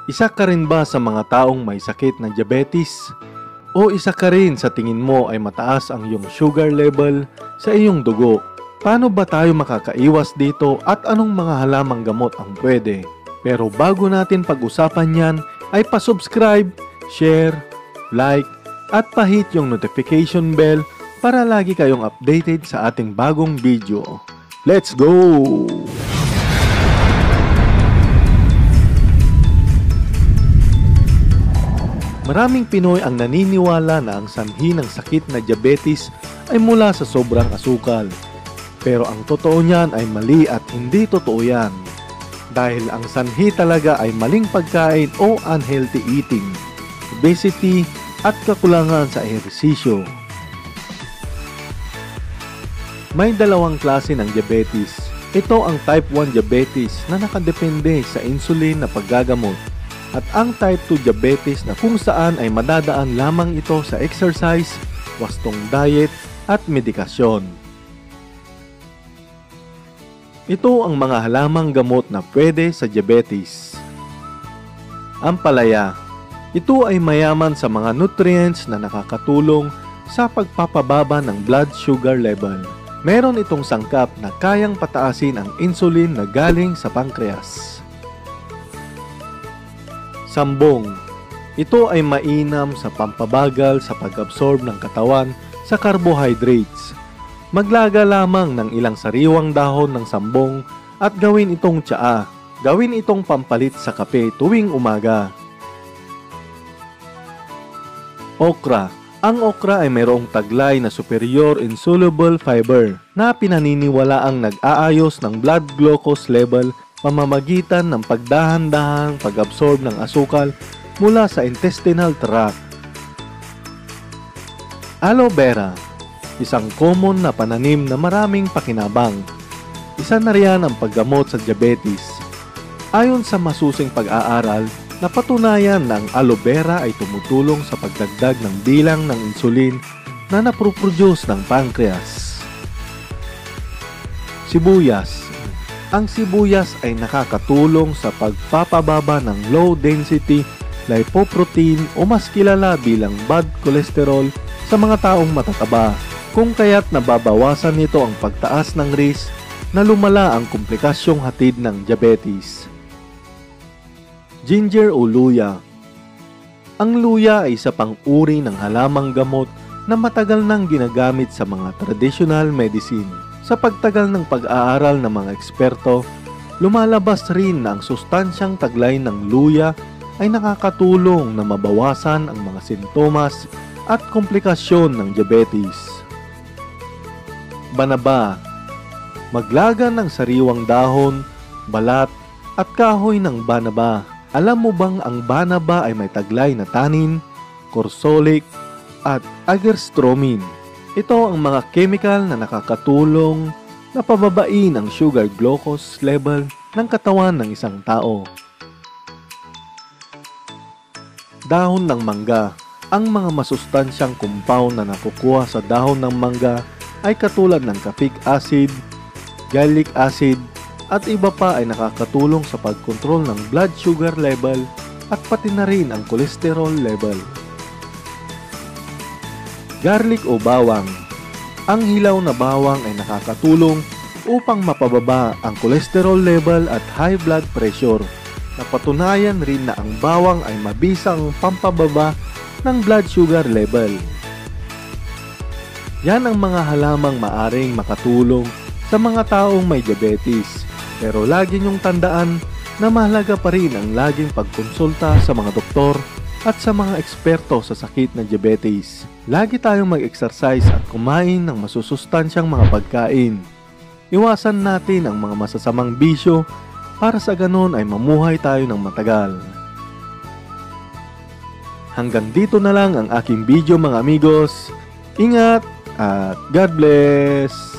Isa ka rin ba sa mga taong may sakit na diabetes? O isa ka rin sa tingin mo ay mataas ang iyong sugar level sa iyong dugo? Paano ba tayo makakaiwas dito at anong mga halamang gamot ang pwede? Pero bago natin pag-usapan yan, ay pa-subscribe, share, like, at pa-hit yung notification bell para lagi kayong updated sa ating bagong video. Let's go! Maraming Pinoy ang naniniwala na ang sanhi ng sakit na diabetes ay mula sa sobrang asukal. Pero ang totoo niyan ay mali at hindi totoo yan. Dahil ang sanhi talaga ay maling pagkain o unhealthy eating, obesity at kakulangan sa ehersisyo. May dalawang klase ng diabetes. Ito ang type 1 diabetes na nakadepende sa insulin na paggagamot. At ang type 2 diabetes na kung saan ay madadaan lamang ito sa exercise, wastong diet at medikasyon. Ito ang mga halamang gamot na pwede sa diabetes. Ampalaya. Ito ay mayaman sa mga nutrients na nakakatulong sa pagpapababa ng blood sugar level. Meron itong sangkap na kayang pataasin ang insulin na galing sa pancreas. Sambong. Ito ay mainam sa pampabagal sa pag-absorb ng katawan sa carbohydrates. Maglaga lamang ng ilang sariwang dahon ng sambong at gawin itong tsaa. Gawin itong pampalit sa kape tuwing umaga. Okra. Ang okra ay mayroong taglay na superior insoluble fiber na pinaniniwalaang nag-aayos ng blood glucose level pamamagitan ng pagdahan-dahang pag-absorb ng asukal mula sa intestinal tract. Aloe vera. Isang common na pananim na maraming pakinabang. Isa na riyan ang paggamot sa diabetes. Ayon sa masusing pag-aaral, napatunayan na ang aloe vera ay tumutulong sa pagdagdag ng bilang ng insulin na naproproduce ng pancreas. Sibuyas. Ang sibuyas ay nakakatulong sa pagpapababa ng low-density lipoprotein o mas kilala bilang bad cholesterol sa mga taong matataba, kung kaya't nababawasan nito ang pagtaas ng risk na lumala ang komplikasyong hatid ng diabetes. Ginger o luya. Ang luya ay isa pang uri ng halamang gamot na matagal nang ginagamit sa mga traditional medicine. Sa pagtagal ng pag-aaral ng mga eksperto, lumalabas rin na ang sustansyang taglay ng luya ay nakakatulong na mabawasan ang mga sintomas at komplikasyon ng diabetes. Banaba. Maglaga ng sariwang dahon, balat at kahoy ng banaba. Alam mo bang ang banaba ay may taglay na tannin, korsolic at agerstromin? Ito ang mga chemical na nakakatulong na pababain ang sugar glucose level ng katawan ng isang tao. Dahon ng mangga. Ang mga masustansyang compound na nakukuha sa dahon ng mangga ay katulad ng caffeic acid, gallic acid, at iba pa ay nakakatulong sa pagkontrol ng blood sugar level at pati na rin ang cholesterol level. Garlic o bawang. Ang hilaw na bawang ay nakakatulong upang mapababa ang cholesterol level at high blood pressure. Napatunayan rin na ang bawang ay mabisang pampababa ng blood sugar level. Yan ang mga halamang maaring makatulong sa mga taong may diabetes. Pero lagi niyong tandaan na mahalaga pa rin ang laging pagkonsulta sa mga doktor at sa mga eksperto sa sakit na diabetes. Lagi tayong mag-exercise at kumain ng masusustansyang mga pagkain. Iwasan natin ang mga masasamang bisyo para sa ganon ay mamuhay tayo ng matagal. Hanggang dito na lang ang aking video mga amigos. Ingat at God bless!